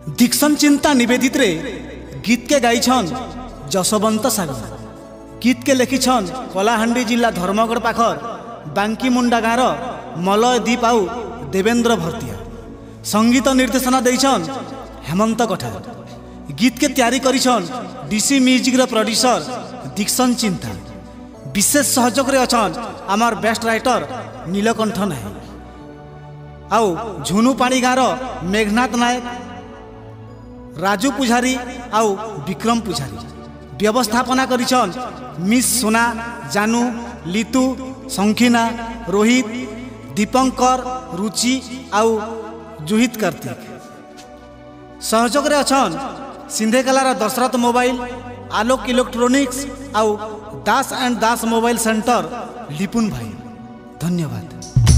दीक्षण चिंता निवेदित रे गीत के गाइछन जसवंत सागर। गीत के लिखिछन कलाहांडी जिला धर्मगढ़ पाखर बांकी मुंडा गाँव मलय दीप आउ देवेंद्र भरतिया। संगीत निर्देशना देइछन हेमंत कठार। गीत के तैयारी करिछन डीसी म्यूजिक रो प्रोड्यूसर दीक्षण चिंता। विशेष सहयोग रे अछन आमार बेस्ट राइटर नीलकंठ नायक आउ झुनु पाणी गाँव मेघनाथ नायक, राजू पुजारी आउ विक्रम पुजारी। व्यवस्थापना करिछन मिस सोना, जानू, लितू, संखीना, रोहित, दीपंकर, रुचि आउ जुहित कार्तिक। सहयोग रे अछन सिंधेकलार दशरथ मोबाइल, आलोक इलेक्ट्रोनिक्स आउ Das and Das mobile centre Lipun भाई। धन्यवाद।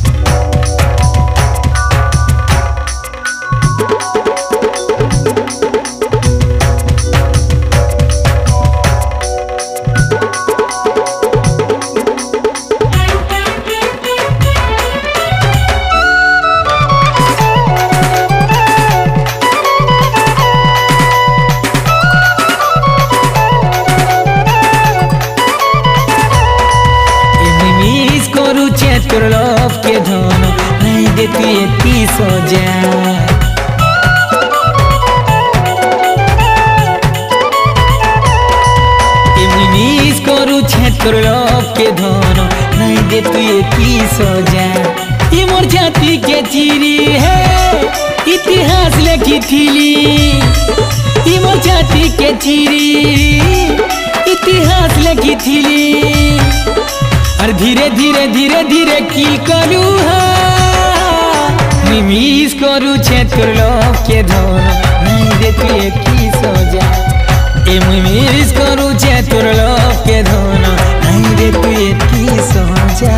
तोर लव के धन नहीं देती एती सजा। मिस करू छे तोर लव के धन नहीं देती एती सजा। ये मोर जाति के चिरी है इतिहास लिखी थीली। ये मोर जाति के चिरी इतिहास लिखी थीली। और धीरे धीरे धीरे धीरे की करू मिस करू छे तोर लव के धन नहीं देती की सजा। ए मिस करू छे तोर लव के धन नहीं देती की सजा।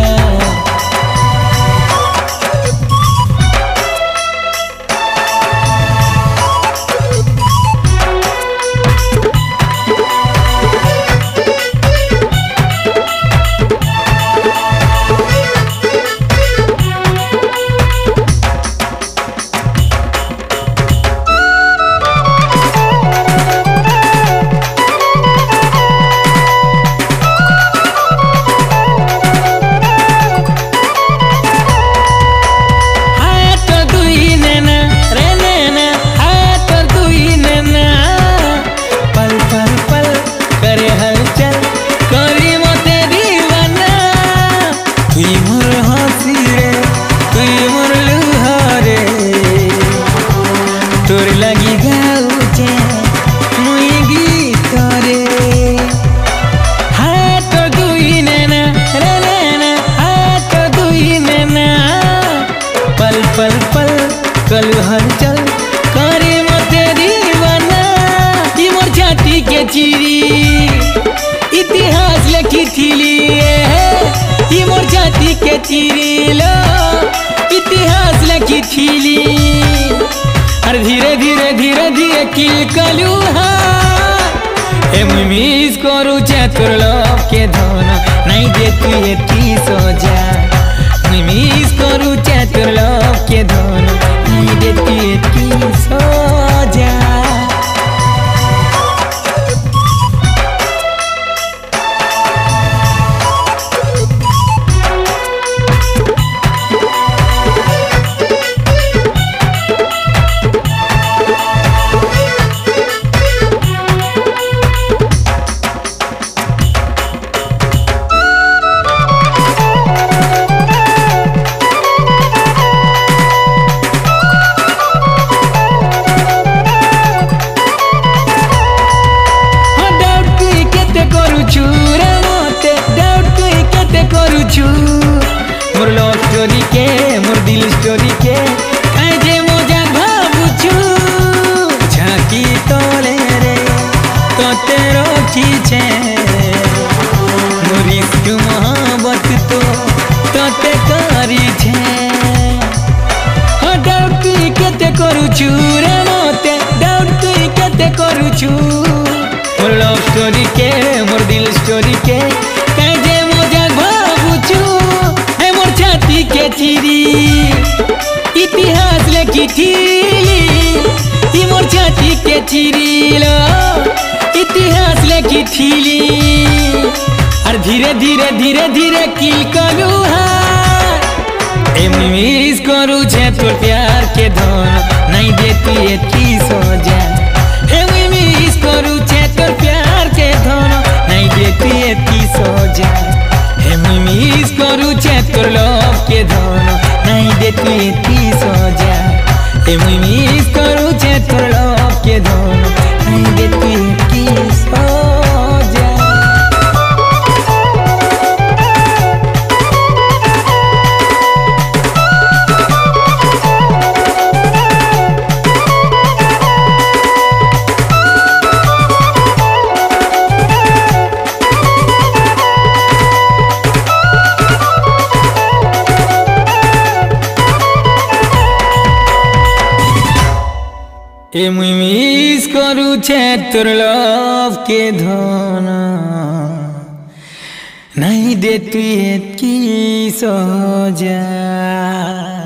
कल हलचल करे मते दीवाना। ये मोर जाति के चिरी इतिहास लिखी थीली। ये मोर जाति के चिरी लो इतिहास लिखी थीली। और धीरे धीरे धीरे धीरे किल कलू मिस करू छे तोर लव के धन नहीं देती एती सजा। मिस करू छे तोर लव के धन नहीं देती की सजा। मोर लव स्टोरी के मोर दिल स्टोरी के काजे मोजा भाबुछु। झाकी तोले रे तो तेरो खींचे मोरी मोहब्बत तो ते करी छे। डाउट तुई केते करूछु रे मोते डाउट तुई केते करूछु। मोर लव स्टोरी के मोर दिल स्टोरी के काजे मोजा भाबुछु। मोर जाति के चिरी इतिहास लिखी थी। के चिरिलो इतिहास लिखिथिली और धीरे धीरे धीरे धीरे किल करू मिस करू छे तोर प्यार के धन नहीं दे तू एती सजा मिस करू छे तोर प्यार के धन नहीं दे तू एती सजा मिस करू छे तोर लव के धन नहीं दे तू एती सजा मिस करू छे तोर लव के धन नहीं दे तू एती सजा। मुई मिस करू छे तोर लव के धन नहीं दे तू एतकी सजा।